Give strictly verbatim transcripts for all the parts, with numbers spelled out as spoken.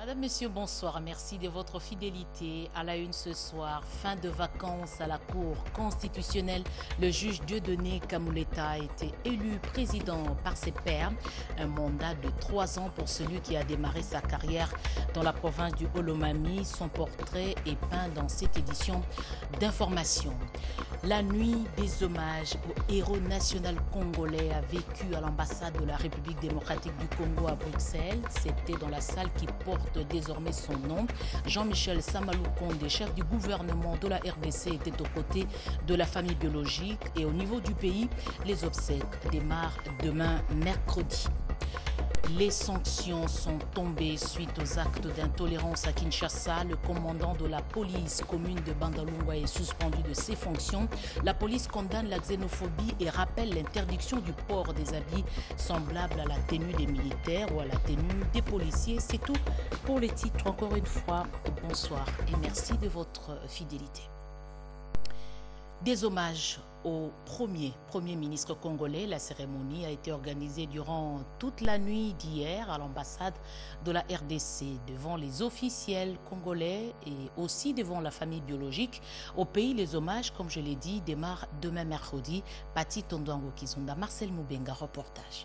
Madame, Monsieur, bonsoir. Merci de votre fidélité. À la une ce soir, fin de vacances à la Cour constitutionnelle. Le juge Dieudonné Kamuleta a été élu président par ses pairs. Un mandat de trois ans pour celui qui a démarré sa carrière dans la province du Olomami. Son portrait est peint dans cette édition d'information. La nuit des hommages au héros national congolais a vécu à l'ambassade de la République démocratique du Congo à Bruxelles. C'était dans la salle qui porte désormais son nom. Jean-Michel Samalou Condé, chef du gouvernement de la R D C, était aux côtés de la famille biologique. Et au niveau du pays, les obsèques démarrent demain mercredi. Les sanctions sont tombées suite aux actes d'intolérance à Kinshasa. Le commandant de la police commune de Bandalungwa est suspendu de ses fonctions. La police condamne la xénophobie et rappelle l'interdiction du port des habits semblables à la tenue des militaires ou à la tenue des policiers. C'est tout pour les titres. Encore une fois, bonsoir et merci de votre fidélité. Des hommages au premier Premier ministre congolais. La cérémonie a été organisée durant toute la nuit d'hier à l'ambassade de la R D C, devant les officiels congolais et aussi devant la famille biologique. Au pays, les hommages, comme je l'ai dit, démarrent demain mercredi. Pati Tondouango Kizunda, Marcel Moubenga, reportage.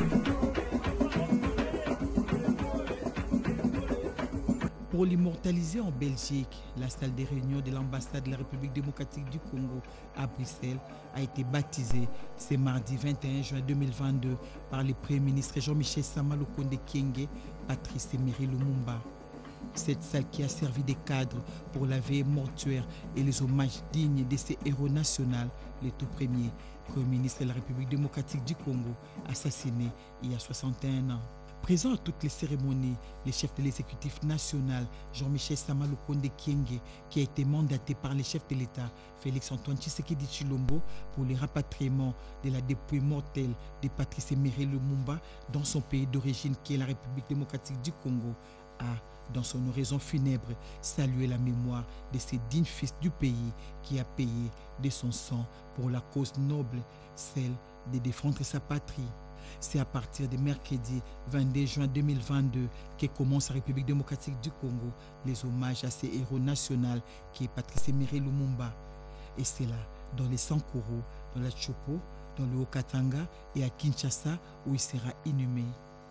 Pour l'immortaliser en Belgique, la salle des réunions de l'ambassade de la République démocratique du Congo à Bruxelles a été baptisée ce mardi vingt et un juin deux mille vingt-deux par le Premier ministre Jean-Michel Samalou Condé Kyenge, Patrice Emery Lumumba. Cette salle qui a servi de cadre pour la veille mortuaire et les hommages dignes de ces héros nationaux, le tout premier Premier ministre de la République démocratique du Congo, assassiné il y a soixante et un ans. Présent à toutes les cérémonies, le chef de l'exécutif national, Jean-Michel Samalou Condé Kyenge, qui a été mandaté par le chef de l'État, Félix-Antoine Tshisekedi Tshilombo, pour le rapatriement de la dépouille mortelle de Patrice Emery Lumumba dans son pays d'origine qui est la République démocratique du Congo, a, dans son oraison funèbre, salué la mémoire de ce digne fils du pays qui a payé de son sang pour la cause noble, celle de défendre sa patrie. C'est à partir de mercredi vingt-deux juin deux mille vingt-deux que commence la République démocratique du Congo les hommages à ces héros nationaux qui est Patrice Emery Lumumba. Et c'est là, dans les Sankourou, dans la Chopo, dans le Haut-Katanga et à Kinshasa où il sera inhumé.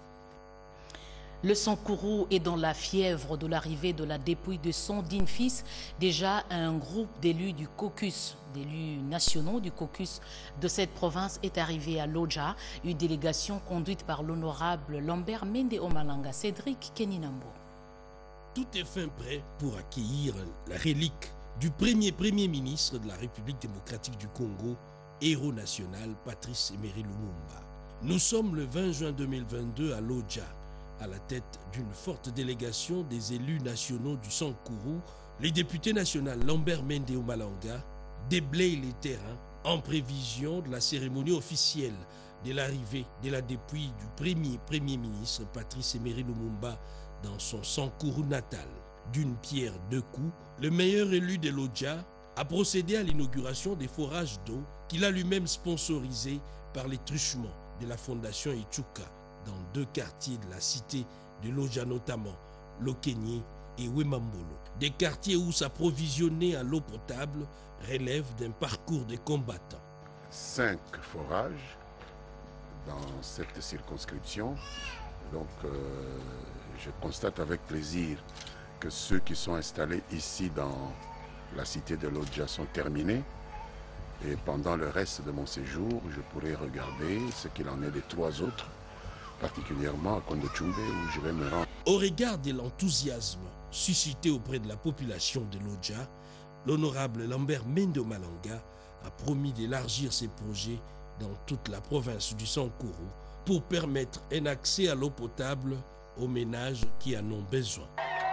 Le Sankourou est dans la fièvre de l'arrivée de la dépouille de son digne fils. Déjà, un groupe d'élus du caucus, d'élus nationaux du caucus de cette province est arrivé à Lodja. Une délégation conduite par l'honorable Lambert Mende Omalanga. Cédric Keninambo. Tout est fin prêt pour accueillir la relique du premier Premier ministre de la République démocratique du Congo, héros national Patrice Emery Lumumba. Nous sommes le vingt juin deux mille vingt-deux à Lodja, à la tête d'une forte délégation des élus nationaux du Sankourou. Les députés nationaux Lambert Mende Omalanga déblayent les terrains en prévision de la cérémonie officielle de l'arrivée de la dépouille du premier Premier ministre Patrice Emery Lumumba dans son Sankourou natal. D'une pierre deux coups, le meilleur élu de Lodja a procédé à l'inauguration des forages d'eau qu'il a lui-même sponsorisés par les truchements de la fondation Itchuka dans deux quartiers de la cité de Lodja, notamment Lokenye et Wemambolo. Des quartiers où s'approvisionner à l'eau potable relève d'un parcours de combattants. Cinq forages dans cette circonscription. Donc, euh, je constate avec plaisir que ceux qui sont installés ici dans la cité de Lodja sont terminés. Et pendant le reste de mon séjour, je pourrai regarder ce qu'il en est des trois autres, particulièrement à Kondochumbe où je vais me rendre. Au regard de l'enthousiasme suscité auprès de la population de Lodja, l'honorable Lambert Mende Omalanga a promis d'élargir ses projets dans toute la province du Sankourou pour permettre un accès à l'eau potable aux ménages qui en ont besoin.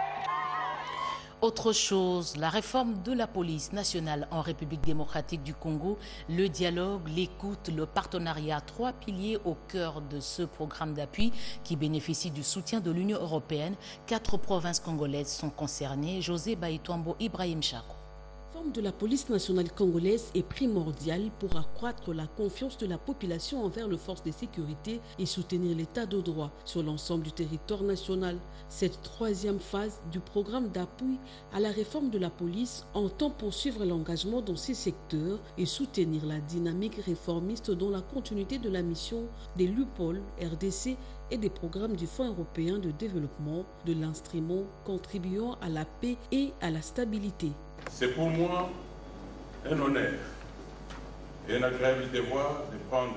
Autre chose, la réforme de la police nationale en République démocratique du Congo, le dialogue, l'écoute, le partenariat, trois piliers au cœur de ce programme d'appui qui bénéficie du soutien de l'Union européenne. Quatre provinces congolaises sont concernées. José Baïtouambo, Ibrahim Chako. La réforme de la police nationale congolaise est primordiale pour accroître la confiance de la population envers les forces de sécurité et soutenir l'état de droit sur l'ensemble du territoire national. Cette troisième phase du programme d'appui à la réforme de la police entend poursuivre l'engagement dans ces secteurs et soutenir la dynamique réformiste dans la continuité de la mission des LUPOL, R D C et des programmes du Fonds européen de développement de l'instrument contribuant à la paix et à la stabilité. C'est pour moi un honneur et un agréable devoir de prendre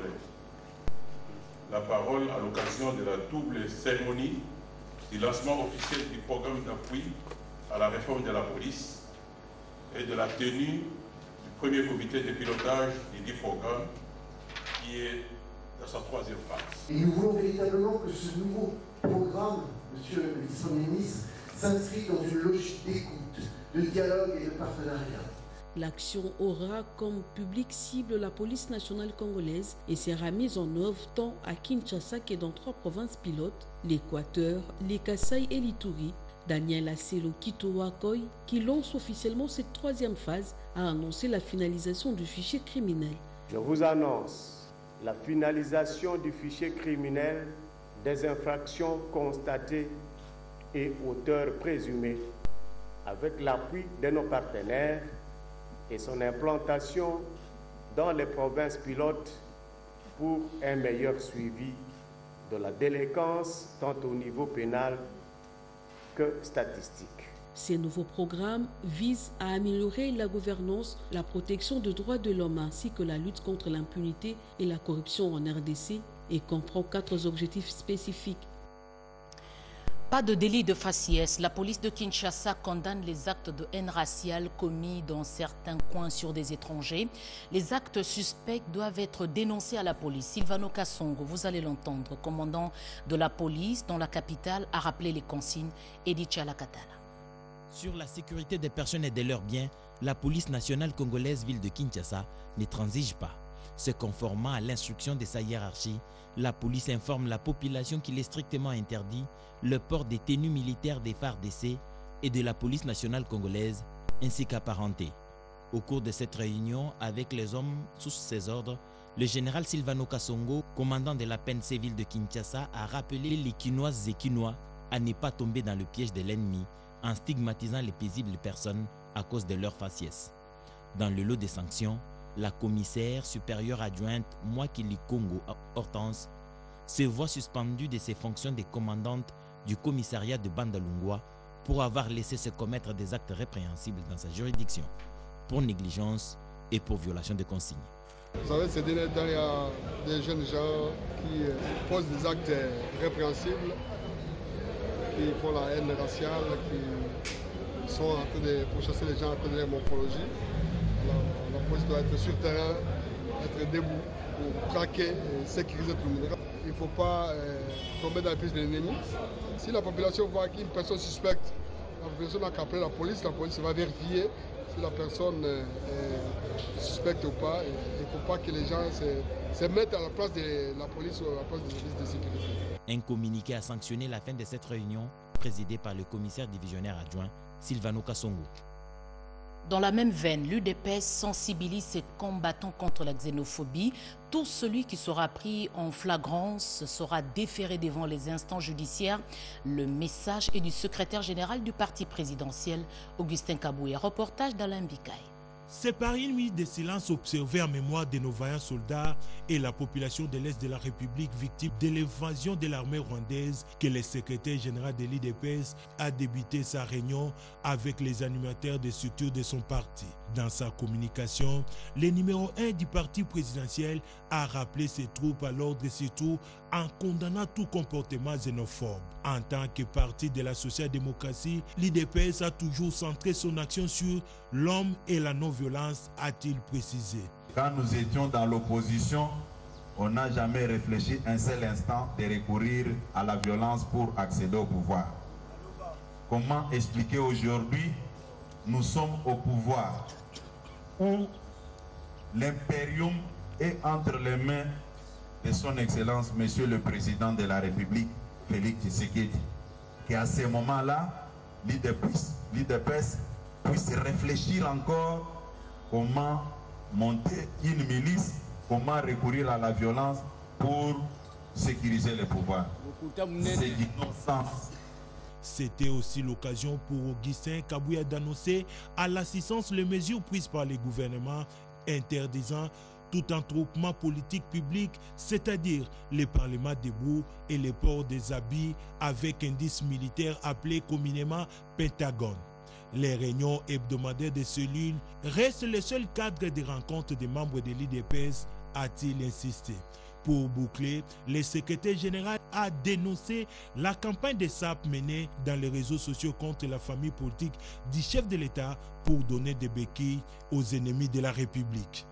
la parole à l'occasion de la double cérémonie du lancement officiel du programme d'appui à la réforme de la police et de la tenue du premier comité de pilotage du dit programme qui est dans sa troisième phase. Et nous voulons véritablement que ce nouveau programme, monsieur le vice-premier ministre, s'inscrit dans une logique d'écoute, de dialogue et de partenariat. L'action aura comme public cible la police nationale congolaise et sera mise en œuvre tant à Kinshasa que dans trois provinces pilotes, l'Équateur, les Kasaï et l'Ituri. Daniel Asselo Kitowakoy, qui lance officiellement cette troisième phase, a annoncé la finalisation du fichier criminel. Je vous annonce la finalisation du fichier criminel des infractions constatées et auteurs présumés, avec l'appui de nos partenaires et son implantation dans les provinces pilotes pour un meilleur suivi de la délinquance tant au niveau pénal que statistique. Ces nouveaux programmes visent à améliorer la gouvernance, la protection des droits de l'homme ainsi que la lutte contre l'impunité et la corruption en R D C et comprend quatre objectifs spécifiques. Pas de délit de faciès. La police de Kinshasa condamne les actes de haine raciale commis dans certains coins sur des étrangers. Les actes suspects doivent être dénoncés à la police. Silvano Kassongo, vous allez l'entendre, commandant de la police dans la capitale, a rappelé les consignes. Edith Chalakatala. Sur la sécurité des personnes et de leurs biens, la police nationale congolaise ville de Kinshasa ne transige pas. Se conformant à l'instruction de sa hiérarchie, la police informe la population qu'il est strictement interdit le port des tenues militaires des F A R D C et de la police nationale congolaise, ainsi qu'apparentés. Au cours de cette réunion avec les hommes sous ses ordres, le général Silvano Kassongo, commandant de la P N C ville de Kinshasa, a rappelé les Kinoises et Kinois à ne pas tomber dans le piège de l'ennemi en stigmatisant les paisibles personnes à cause de leur faciès. Dans le lot des sanctions, la commissaire supérieure adjointe Mwakili Congo Hortense se voit suspendue de ses fonctions de commandante du commissariat de Bandalungwa pour avoir laissé se commettre des actes répréhensibles dans sa juridiction, pour négligence et pour violation de consignes. Vous savez, ces derniers temps, il y a des jeunes gens qui posent des actes répréhensibles, qui font la haine raciale, qui sont en train de pourchasser les gens en train de leur morphologie. La, la police doit être sur le terrain, être debout pour traquer et sécuriser tout le monde. Il ne faut pas euh, tomber dans la piste de l'ennemi. Si la population voit qu'une personne suspecte, la population n'a qu'à appeler la police, la police va vérifier si la personne euh, est suspecte ou pas. Il ne faut pas que les gens se, se mettent à la place de la police ou à la place des services de sécurité. Un communiqué a sanctionné la fin de cette réunion présidée par le commissaire divisionnaire adjoint Silvano Kassongo. Dans la même veine, l'U D P S sensibilise ses combattants contre la xénophobie. Tout celui qui sera pris en flagrance sera déféré devant les instances judiciaires. Le message est du secrétaire général du parti présidentiel, Augustin Kabouya. Reportage d'Alain Bikaï. C'est par une minute de silence observée en mémoire de nos vaillants soldats et la population de l'Est de la République victime de l'invasion de l'armée rwandaise que le secrétaire général de l'U D P S a débuté sa réunion avec les animateurs des structures de son parti. Dans sa communication, le numéro un du parti présidentiel a rappelé ses troupes à l'ordre surtout en condamnant tout comportement xénophobe. En tant que parti de la social-démocratie, l'U D P S a toujours centré son action sur l'homme et la non-violence, a-t-il précisé. Quand nous étions dans l'opposition, on n'a jamais réfléchi un seul instant de recourir à la violence pour accéder au pouvoir. Comment expliquer aujourd'hui, nous sommes au pouvoir où l'impérium est entre les mains de son Excellence, Monsieur le Président de la République, Félix Tshisekedi, qui à ce moment-là, l'U D P S peut puisse réfléchir encore comment monter une milice, comment recourir à la violence pour sécuriser le pouvoir. C'est du non-sens. C'était aussi l'occasion pour Augustin Kabouya d'annoncer à l'assistance les mesures prises par les gouvernements interdisant tout attroupement politique public, c'est-à-dire les parlements debout et les ports des habits avec indice militaire appelé communément Pentagone. Les réunions hebdomadaires des cellules restent le seul cadre des rencontres des membres de l'I D P S, a-t-il insisté. Pour boucler, le secrétaire général a dénoncé la campagne des S A P menée dans les réseaux sociaux contre la famille politique du chef de l'État pour donner des béquilles aux ennemis de la République.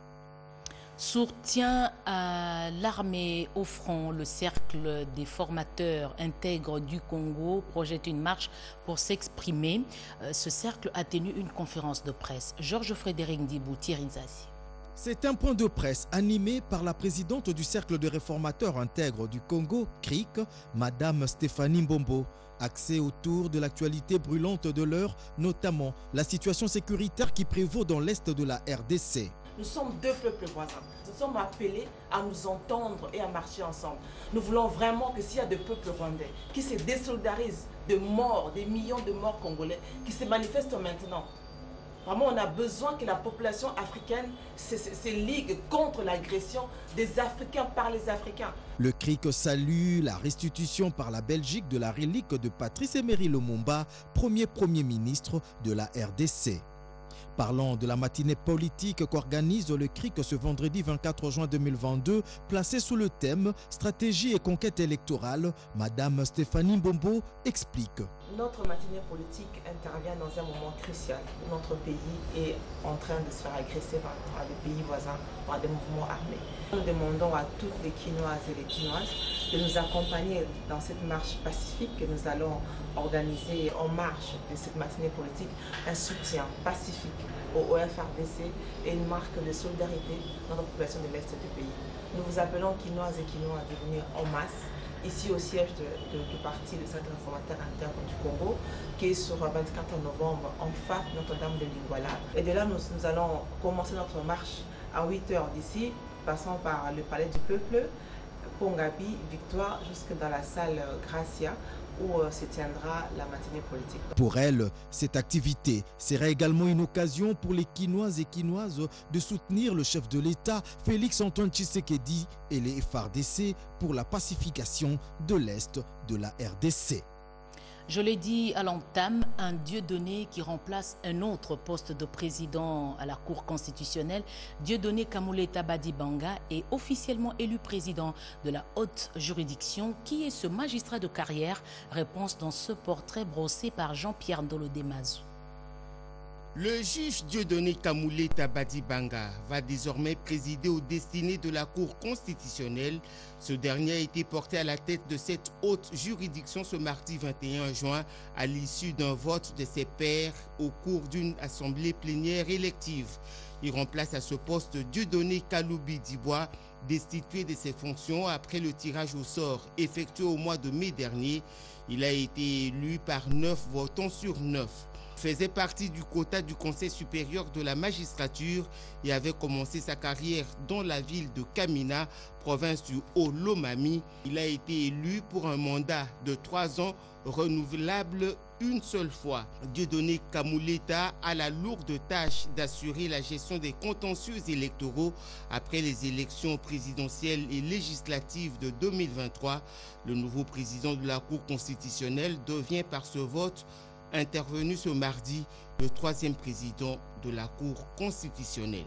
Soutien à l'armée au front, le cercle des formateurs intègres du Congo projette une marche pour s'exprimer. Ce cercle a tenu une conférence de presse. Georges Frédéric Dibou, Thierry Zazie. C'est un point de presse animé par la présidente du Cercle de réformateurs intègres du Congo, C R I C, Madame Stéphanie Mbombo. Axé autour de l'actualité brûlante de l'heure, notamment la situation sécuritaire qui prévaut dans l'est de la R D C. Nous sommes deux peuples voisins. Nous sommes appelés à nous entendre et à marcher ensemble. Nous voulons vraiment que s'il y a des peuples rwandais qui se désolidarisent de morts, des millions de morts congolais, qui se manifestent maintenant. Vraiment, on a besoin que la population africaine se, se, se ligue contre l'agression des Africains par les Africains. Le C R I C salue la restitution par la Belgique de la relique de Patrice Emery Lumumba, premier Premier ministre de la R D C. Parlant de la matinée politique qu'organise le C R I C ce vendredi vingt-quatre juin deux mille vingt-deux, placée sous le thème « Stratégie et conquête électorale », Madame Stéphanie Mbombo explique. Notre matinée politique intervient dans un moment crucial où notre pays est en train de se faire agresser par, par des pays voisins, par des mouvements armés. Nous demandons à toutes les Quinoises et les Quinoises de nous accompagner dans cette marche pacifique que nous allons organiser en marge de cette matinée politique, un soutien pacifique au F R D C et une marque de solidarité dans la population de l'Est du pays. Nous vous appelons Quinoises et Quinois à devenir en masse ici au siège de, de, du parti de Cercle réformateur intègre du Congo, qui est sur le vingt-quatre novembre en F A P Notre-Dame de Lingwala. Et de là, nous, nous allons commencer notre marche à huit heures d'ici, passant par le Palais du Peuple, Pongabi, Victoire, jusque dans la salle Gracia, où se tiendra la matinée politique. Pour elle, cette activité sera également une occasion pour les Quinoises et Quinoises de soutenir le chef de l'État, Félix Antoine Tshisekedi, et les F R D C pour la pacification de l'Est de la R D C. Je l'ai dit à l'entame, un Dieudonné qui remplace un autre poste de président à la Cour constitutionnelle, Dieudonné Kamuleta Badibanga, est officiellement élu président de la haute juridiction. Qui est ce magistrat de carrière? Réponse dans ce portrait brossé par Jean-Pierre Ndolo Demazou. Le juge Dieudonné Kamuleta Badibanga va désormais présider aux destinées de la Cour constitutionnelle. Ce dernier a été porté à la tête de cette haute juridiction ce mardi vingt et un juin à l'issue d'un vote de ses pairs au cours d'une assemblée plénière élective. Il remplace à ce poste Dieudonné Kaloubi Dibois, destitué de ses fonctions après le tirage au sort effectué au mois de mai dernier. Il a été élu par neuf votants sur neuf. Faisait partie du quota du Conseil supérieur de la magistrature et avait commencé sa carrière dans la ville de Kamina, province du Haut-Lomami. Il a été élu pour un mandat de trois ans renouvelable une seule fois. Dieudonné Kamuleta a la lourde tâche d'assurer la gestion des contentieux électoraux après les élections présidentielles et législatives de deux mille vingt-trois. Le nouveau président de la Cour constitutionnelle devient par ce vote intervenu ce mardi, le troisième président de la Cour constitutionnelle.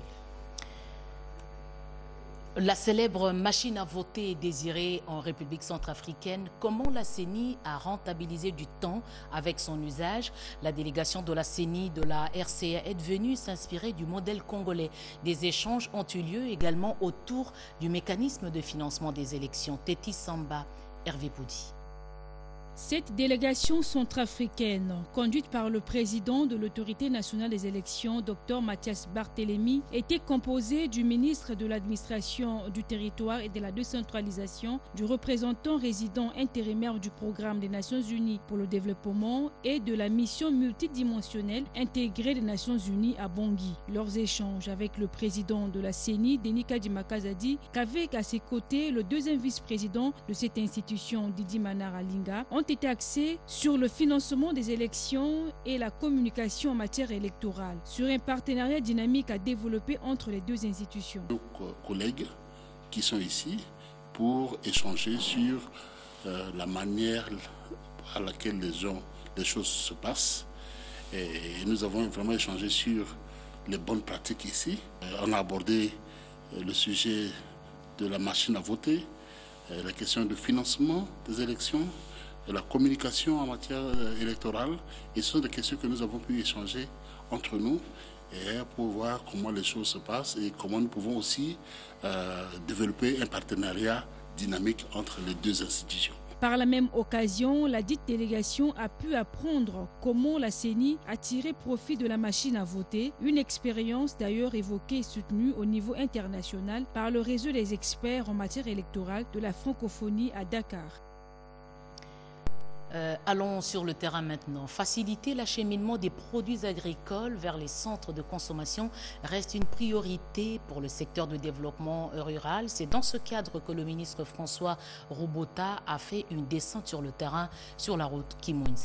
La célèbre machine à voter est désirée en République centrafricaine. Comment la C E N I a rentabilisé du temps avec son usage? La délégation de la C E N I de la R C A est venue s'inspirer du modèle congolais. Des échanges ont eu lieu également autour du mécanisme de financement des élections. Téti Samba, Hervé Poudi. Cette délégation centrafricaine, conduite par le président de l'Autorité nationale des élections, Dr Mathias Barthélémy, était composée du ministre de l'administration du territoire et de la décentralisation, du représentant résident intérimaire du programme des Nations Unies pour le développement et de la mission multidimensionnelle intégrée des Nations Unies à Bangui. Leurs échanges avec le président de la C E N I, Denis Kadimaka, a dit qu'avec à ses côtés le deuxième vice-président de cette institution, Didi Manara Linga, ont été axés sur le financement des élections et la communication en matière électorale, sur un partenariat dynamique à développer entre les deux institutions. Nos collègues qui sont ici pour échanger sur euh, la manière à laquelle les, gens, les choses se passent. Et nous avons vraiment échangé sur les bonnes pratiques ici. On a abordé le sujet de la machine à voter, la question du financement des élections, la communication en matière électorale. Et ce sont des questions que nous avons pu échanger entre nous et pour voir comment les choses se passent et comment nous pouvons aussi euh, développer un partenariat dynamique entre les deux institutions. Par la même occasion, la dite délégation a pu apprendre comment la C E N I a tiré profit de la machine à voter, une expérience d'ailleurs évoquée et soutenue au niveau international par le réseau des experts en matière électorale de la francophonie à Dakar. Euh, allons sur le terrain maintenant. Faciliter l'acheminement des produits agricoles vers les centres de consommation reste une priorité pour le secteur de développement rural. C'est dans ce cadre que le ministre François Robota a fait une descente sur le terrain sur la route Kimouinza.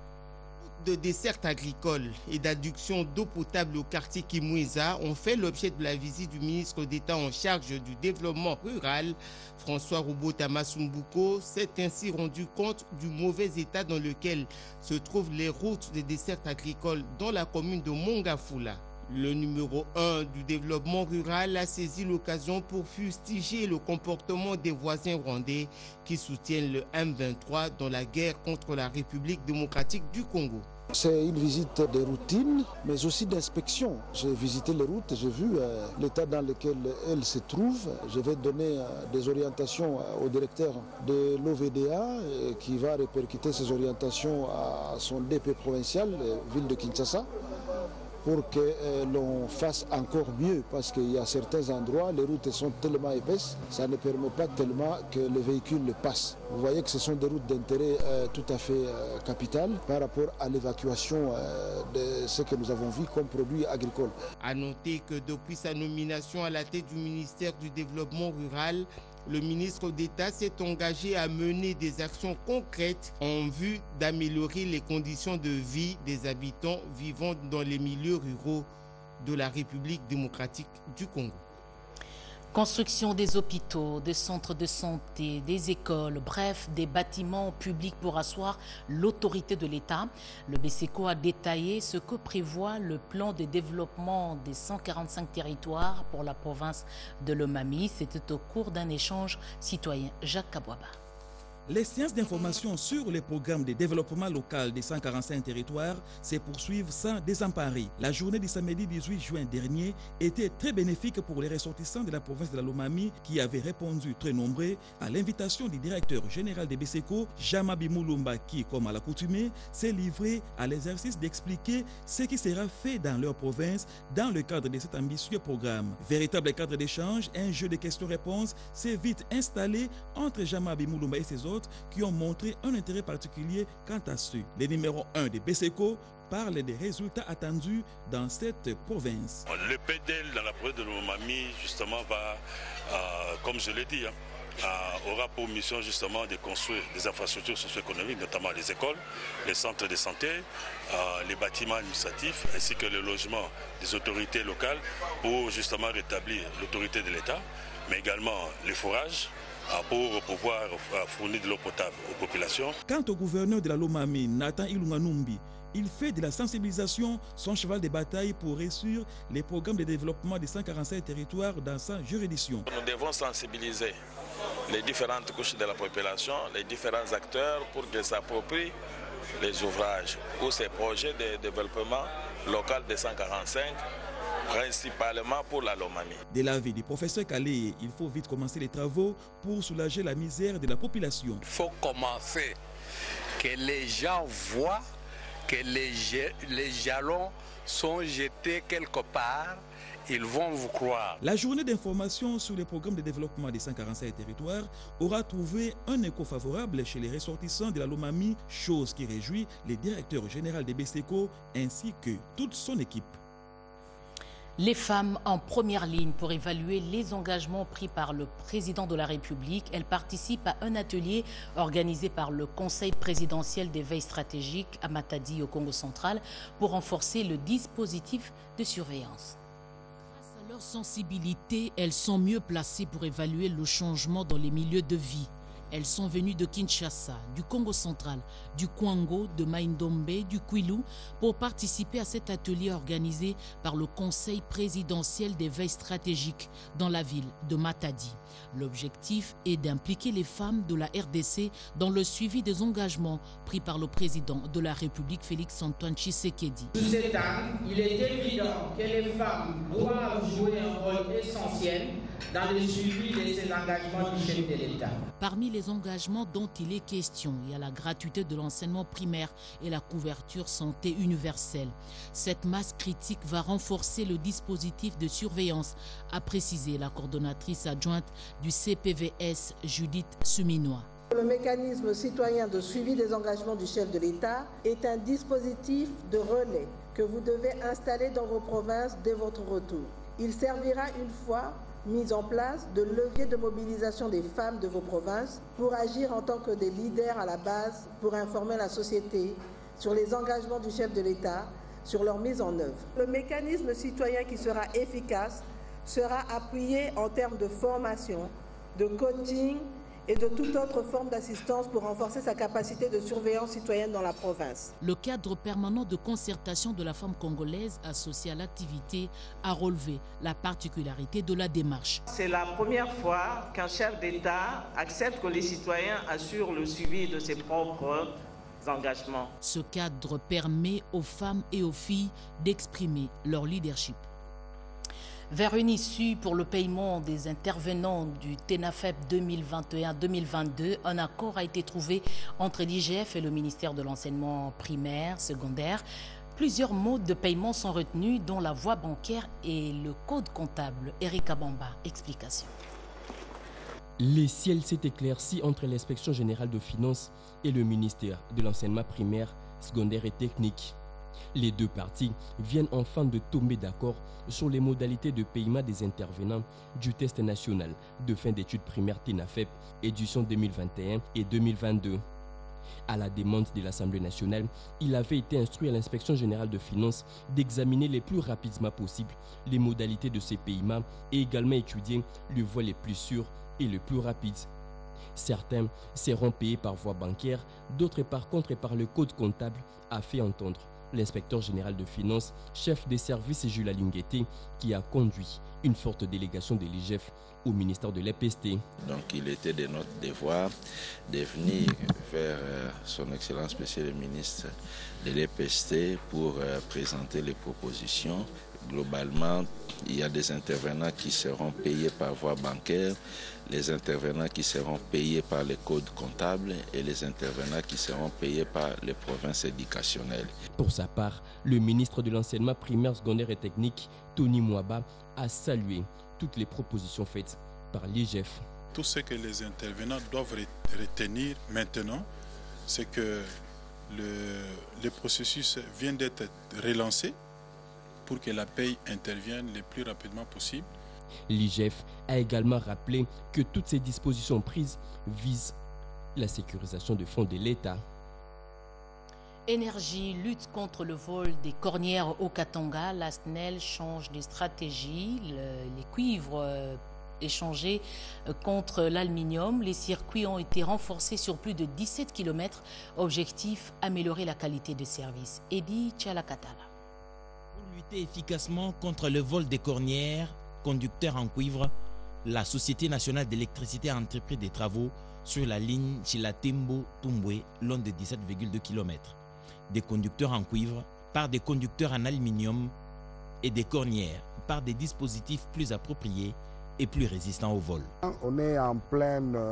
De desserte agricole et d'adduction d'eau potable au quartier Kimouinza ont fait l'objet de la visite du ministre d'État en charge du développement rural. François Robota Masumbuko s'est ainsi rendu compte du mauvais état dans lequel se trouvent les routes de desserte agricole dans la commune de Mongafula. Le numéro un du développement rural a saisi l'occasion pour fustiger le comportement des voisins rwandais qui soutiennent le M vingt-trois dans la guerre contre la République démocratique du Congo. C'est une visite de routine, mais aussi d'inspection. J'ai visité les routes, j'ai vu euh, l'état dans lequel elles se trouvent. Je vais donner euh, des orientations euh, au directeur de l'O V D A euh, qui va répercuter ces orientations à son D P provincial, euh, ville de Kinshasa, pour que euh, l'on fasse encore mieux, parce qu'il y a certains endroits, les routes sont tellement épaisses, ça ne permet pas tellement que les véhicules passent. Vous voyez que ce sont des routes d'intérêt euh, tout à fait euh, capital par rapport à l'évacuation euh, de ce que nous avons vu comme produits agricoles. À noter que depuis sa nomination à la tête du ministère du Développement rural, le ministre d'État s'est engagé à mener des actions concrètes en vue d'améliorer les conditions de vie des habitants vivant dans les milieux ruraux de la République démocratique du Congo. Construction des hôpitaux, des centres de santé, des écoles, bref, des bâtiments publics pour asseoir l'autorité de l'État. Le B C E C O a détaillé ce que prévoit le plan de développement des cent quarante-cinq territoires pour la province de Lomami. C'était au cours d'un échange citoyen. Jacques Kabouaba. Les séances d'information sur les programmes de développement local des cent quarante-cinq territoires se poursuivent sans désemparer. La journée du samedi dix-huit juin dernier était très bénéfique pour les ressortissants de la province de la Lomami qui avaient répondu très nombreux à l'invitation du directeur général des B C E C O, Jamabi Moulumba, qui, comme à l'accoutumée, s'est livré à l'exercice d'expliquer ce qui sera fait dans leur province dans le cadre de cet ambitieux programme. Véritable cadre d'échange, un jeu de questions-réponses s'est vite installé entre Jamabi Moulumba et ses autres qui ont montré un intérêt particulier quant à ceux. Le numéro un des B C E C O parle des résultats attendus dans cette province. Le P D L dans la province de Lomami, justement, va, euh, comme je l'ai dit, hein, euh, aura pour mission justement de construire des infrastructures socio-économiques, notamment les écoles, les centres de santé, euh, les bâtiments administratifs, ainsi que le logement des autorités locales pour justement rétablir l'autorité de l'État, mais également les forages, pour pouvoir fournir de l'eau potable aux populations. Quant au gouverneur de la Lomami, Nathan Ilunganumbi, il fait de la sensibilisation son cheval de bataille pour réussir les programmes de développement des cent quarante-cinq territoires dans sa juridiction. Nous devons sensibiliser les différentes couches de la population, les différents acteurs pour qu'ils s'approprient les ouvrages ou ces projets de développement local des cent quarante-cinq, principalement pour la Lomami. De l'avis du professeur Kalé, il faut vite commencer les travaux pour soulager la misère de la population. Il faut commencer que les gens voient que les, les jalons sont jetés quelque part, ils vont vous croire. La journée d'information sur les programmes de développement des cent quarante-cinq territoires aura trouvé un écho favorable chez les ressortissants de la Lomami, chose qui réjouit le directeur général des BESTECO ainsi que toute son équipe. Les femmes en première ligne pour évaluer les engagements pris par le président de la République. Elles participent à un atelier organisé par le Conseil présidentiel des veilles stratégiques à Matadi au Congo central pour renforcer le dispositif de surveillance. Grâce à leur sensibilité, elles sont mieux placées pour évaluer le changement dans les milieux de vie. Elles sont venues de Kinshasa, du Congo central, du Kwango, de Maïndombe, du Kwilu pour participer à cet atelier organisé par le Conseil présidentiel des veilles stratégiques dans la ville de Matadi. L'objectif est d'impliquer les femmes de la R D C dans le suivi des engagements pris par le président de la République Félix-Antoine Tshisekedi. Sous cette angle, il est évident que les femmes doivent jouer un rôle essentiel dans le suivi de ces engagements du chef de l'État. Parmi les engagements dont il est question, il y a la gratuité de l'enseignement primaire et la couverture santé universelle. Cette masse critique va renforcer le dispositif de surveillance, a précisé la coordonnatrice adjointe du C P V S, Judith Suminois. Le mécanisme citoyen de suivi des engagements du chef de l'État est un dispositif de relais que vous devez installer dans vos provinces dès votre retour. Il servira une fois mise en place de leviers de mobilisation des femmes de vos provinces pour agir en tant que des leaders à la base pour informer la société sur les engagements du chef de l'État, sur leur mise en œuvre. Le mécanisme citoyen qui sera efficace sera appuyé en termes de formation, de coaching et de toute autre forme d'assistance pour renforcer sa capacité de surveillance citoyenne dans la province. Le cadre permanent de concertation de la femme congolaise associé à l'activité a relevé la particularité de la démarche. C'est la première fois qu'un chef d'État accepte que les citoyens assurent le suivi de ses propres engagements. Ce cadre permet aux femmes et aux filles d'exprimer leur leadership. Vers une issue pour le paiement des intervenants du TENAFEP deux mille vingt et un deux mille vingt-deux, un accord a été trouvé entre l'I G F et le ministère de l'enseignement primaire, secondaire. Plusieurs modes de paiement sont retenus, dont la voie bancaire et le code comptable. Eric Abamba, explication. Le ciel s'est éclairci entre l'inspection générale de finances et le ministère de l'enseignement primaire, secondaire et technique. Les deux parties viennent enfin de tomber d'accord sur les modalités de paiement des intervenants du test national de fin d'études primaires TENAFEP, édition deux mille vingt et un et deux mille vingt-deux. À la demande de l'Assemblée nationale, il avait été instruit à l'inspection générale de finances d'examiner le plus rapidement possible les modalités de ces paiements et également étudier le voie le plus sûr et le plus rapide. Certains seront payés par voie bancaire, d'autres par contre par le code comptable, a fait entendre l'inspecteur général de finances, chef des services Jules Alingueté, qui a conduit une forte délégation de l'I G F au ministère de l'E P S T. Donc il était de notre devoir de venir vers euh, son Excellence Monsieur le ministre de l'E P S T pour euh, présenter les propositions. Globalement, il y a des intervenants qui seront payés par voie bancaire, les intervenants qui seront payés par les codes comptables et les intervenants qui seront payés par les provinces éducationnelles. Pour sa part, le ministre de l'enseignement primaire, secondaire et technique, Tony Mwaba, a salué toutes les propositions faites par l'I G F. Tout ce que les intervenants doivent retenir maintenant, c'est que le, le processus vient d'être relancé pour que la paye intervienne le plus rapidement possible. L'I G F a également rappelé que toutes ces dispositions prises visent la sécurisation des fonds de l'État. Énergie lutte contre le vol des cornières au Katanga. La S N E L change de stratégie. Le, les cuivres euh, échangés euh, contre l'aluminium. Les circuits ont été renforcés sur plus de dix-sept kilomètres. Objectif, améliorer la qualité de service. Edi Tchalakatala. Pour lutter efficacement contre le vol des cornières, conducteurs en cuivre, la Société nationale d'électricité a entrepris des travaux sur la ligne Chilatembo-Tumbwe, long de dix-sept virgule deux kilomètres. Des conducteurs en cuivre par des conducteurs en aluminium et des cornières par des dispositifs plus appropriés et plus résistants au vol. On est en pleine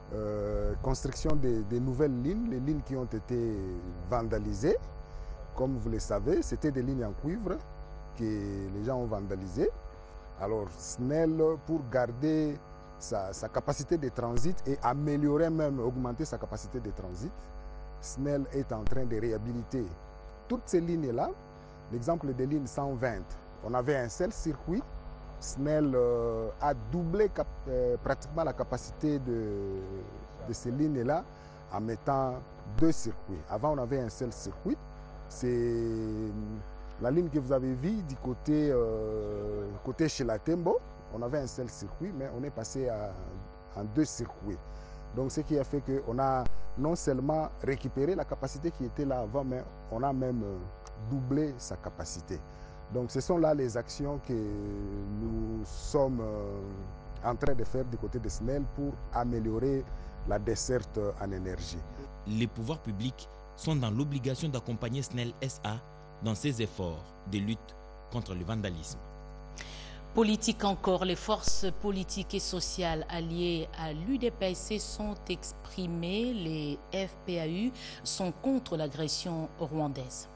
euh, construction de, de nouvelles lignes, les lignes qui ont été vandalisées. Comme vous le savez, c'était des lignes en cuivre que les gens ont vandalisées. Alors S N E L, pour garder sa, sa capacité de transit et améliorer même, augmenter sa capacité de transit, S N E L est en train de réhabiliter toutes ces lignes-là. L'exemple des lignes cent vingt, on avait un seul circuit. S N E L euh, a doublé cap, euh, pratiquement la capacité de, de ces lignes-là en mettant deux circuits. Avant, on avait un seul circuit. C'est la ligne que vous avez vue du côté, euh, côté chez la Tembo. On avait un seul circuit, mais on est passé à, en deux circuits. Donc, ce qui a fait qu'on a non seulement récupéré la capacité qui était là avant, mais on a même euh, doublé sa capacité. Donc, ce sont là les actions que nous sommes euh, en train de faire du côté de S N E L pour améliorer la desserte en énergie. Les pouvoirs publics sont dans l'obligation d'accompagner S N E L S A dans ses efforts de lutte contre le vandalisme. Politique encore, les forces politiques et sociales alliées à l'U D P S sont exprimées. Les F P A U sont contre l'agression rwandaise.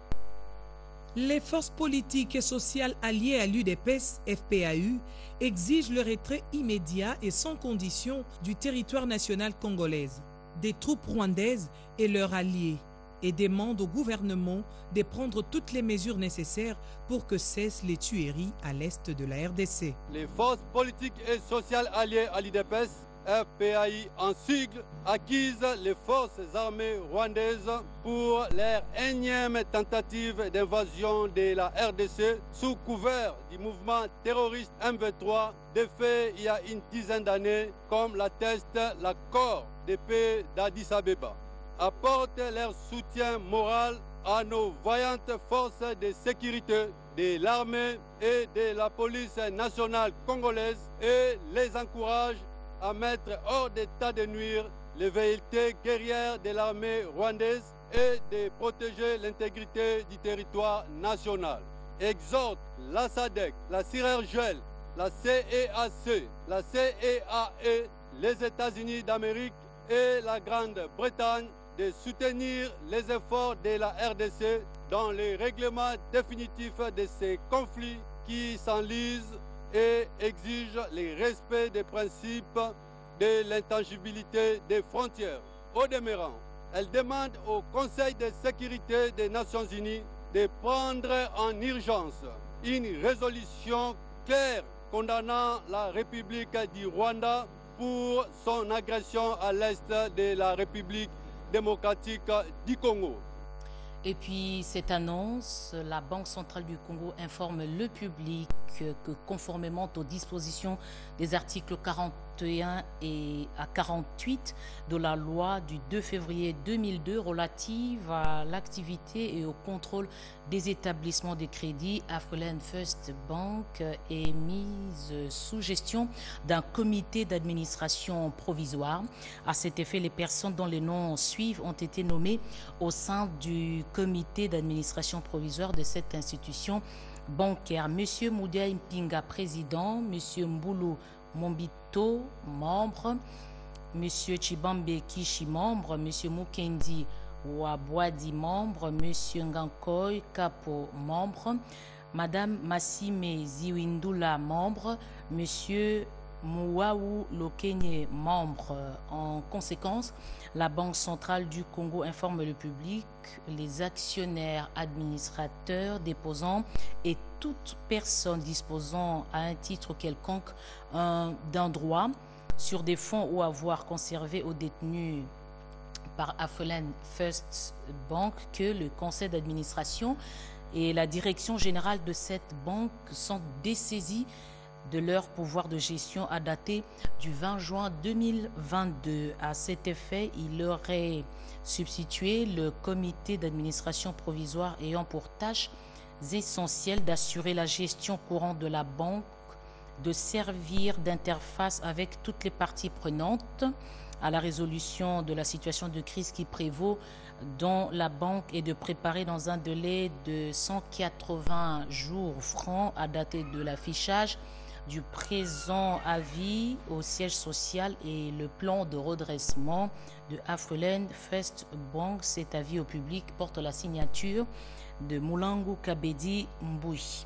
Les forces politiques et sociales alliées à l'U D P S, F P A U, exigent le retrait immédiat et sans condition du territoire national congolais, des troupes rwandaises et leurs alliés, et demandent au gouvernement de prendre toutes les mesures nécessaires pour que cessent les tueries à l'est de la R D C. Les forces politiques et sociales alliées à l'U D P S, F P A I en sigle, accusent les forces armées rwandaises pour leur énième tentative d'invasion de la R D C sous couvert du mouvement terroriste M vingt-trois défait il y a une dizaine d'années, comme l'atteste l'accord de paix d'Addis Abeba. Apportent leur soutien moral à nos vaillantes forces de sécurité de l'armée et de la police nationale congolaise et les encouragent à mettre hors d'état de nuire les velléités guerrières de l'armée rwandaise et de protéger l'intégrité du territoire national. Exhorte la S A D C, la C I R G L, la C E A C, la C E A E, les États-Unis d'Amérique et la Grande-Bretagne de soutenir les efforts de la R D C dans le règlement définitif de ces conflits qui s'enlisent et exigent le respect des principes de l'intangibilité des frontières. Au demeurant, elle demande au Conseil de sécurité des Nations Unies de prendre en urgence une résolution claire condamnant la République du Rwanda pour son agression à l'est de la République démocratique du Congo. Et puis, cette annonce, la Banque centrale du Congo informe le public que, conformément aux dispositions des articles quarante et un et à quarante-huit de la loi du deux février deux mille deux relative à l'activité et au contrôle des établissements de crédit, Afriland First Bank est mise sous gestion d'un comité d'administration provisoire. À cet effet, les personnes dont les noms suivent ont été nommées au sein du comité d'administration provisoire de cette institution bancaire. Monsieur Moudia Impinga, président, Monsieur Mboulou Mombito, membre, Monsieur Chibambe Kishi, membre, Monsieur Mukendi Wabwadi, membre, Monsieur Ngankoy Kapo, membre, Madame Massime Ziwindula, membre, Monsieur Mouaou Lokenye, membre. En conséquence, la Banque centrale du Congo informe le public, les actionnaires, administrateurs, déposants et toute personne disposant à un titre quelconque euh, d'un droit sur des fonds ou avoirs conservés ou détenus par Afriland First Bank que le conseil d'administration et la direction générale de cette banque sont dessaisis de leur pouvoir de gestion à dater du vingt juin deux mille vingt-deux. À cet effet, il leur est substitué le comité d'administration provisoire ayant pour tâche essentielle d'assurer la gestion courante de la banque, de servir d'interface avec toutes les parties prenantes à la résolution de la situation de crise qui prévaut dans la banque et de préparer dans un délai de cent quatre-vingts jours francs à dater de l'affichage du présent avis au siège social et le plan de redressement de Afroland First Bank. Cet avis au public porte la signature de Moulangu Kabedi Mboui.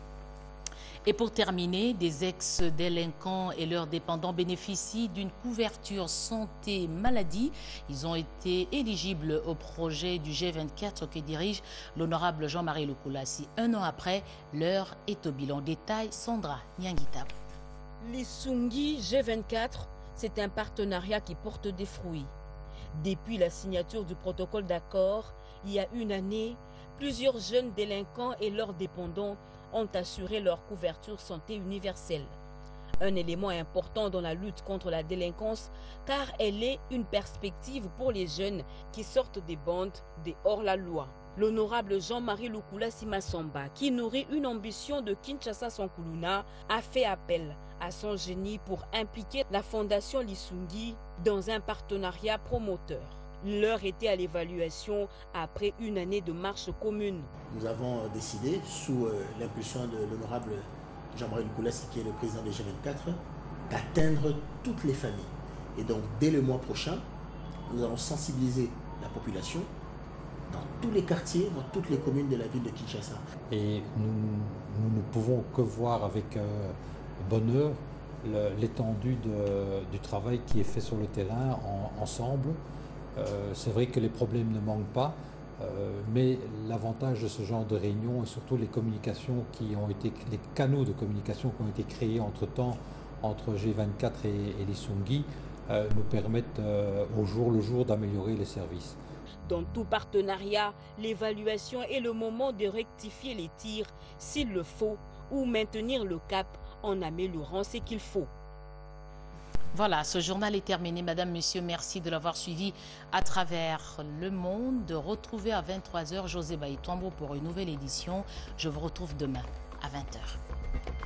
Et pour terminer, des ex-délinquants et leurs dépendants bénéficient d'une couverture santé-maladie. Ils ont été éligibles au projet du G vingt-quatre que dirige l'honorable Jean-Marie Lukulassi. Un an après, l'heure est au bilan. Détail, Sandra Nyangita. L'Isungi G vingt-quatre, c'est un partenariat qui porte des fruits. Depuis la signature du protocole d'accord, il y a une année, plusieurs jeunes délinquants et leurs dépendants ont assuré leur couverture santé universelle. Un élément important dans la lutte contre la délinquance car elle est une perspective pour les jeunes qui sortent des bandes des hors-la-loi. L'honorable Jean-Marie Lukulassi Masamba, qui nourrit une ambition de Kinshasa Sankuluna, a fait appel à son génie pour impliquer la Fondation Lisungi dans un partenariat promoteur. L'heure était à l'évaluation après une année de marche commune. Nous avons décidé, sous l'impulsion de l'honorable Jean-Marie Lukulassi, qui est le président des G vingt-quatre, d'atteindre toutes les familles. Et donc, dès le mois prochain, nous allons sensibiliser la population dans tous les quartiers, dans toutes les communes de la ville de Kinshasa. Et nous, nous ne pouvons que voir avec euh, bonheur l'étendue du travail qui est fait sur le terrain en, ensemble. Euh, c'est vrai que les problèmes ne manquent pas, euh, mais l'avantage de ce genre de réunion et surtout les communications qui ont été, les canaux de communication qui ont été créés entre-temps entre G vingt-quatre et, et l'Isungi euh, nous permettent euh, au jour le jour d'améliorer les services. Dans tout partenariat, l'évaluation est le moment de rectifier les tirs s'il le faut ou maintenir le cap en améliorant ce qu'il faut. Voilà, ce journal est terminé. Madame, Monsieur, merci de l'avoir suivi à travers le monde. Retrouvez à vingt-trois heures José Baïtombo pour une nouvelle édition. Je vous retrouve demain à vingt heures.